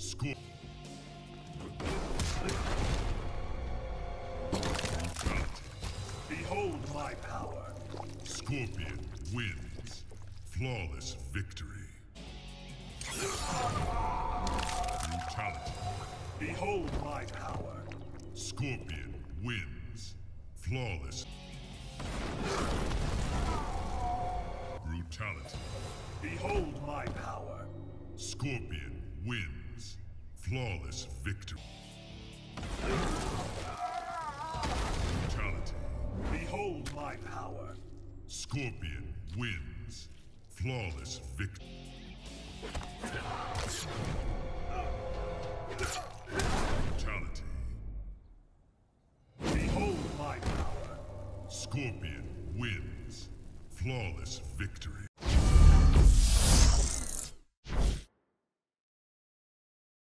Score. Behold my power. Scorpion wins. Flawless victory. Brutality. Behold my power. Scorpion wins. Flawless. Brutality. Behold my power. Scorpion wins. Flawless victory. Brutality. Behold my power. Scorpion wins. Flawless victory. Brutality. Behold my power. Scorpion wins. Flawless victory.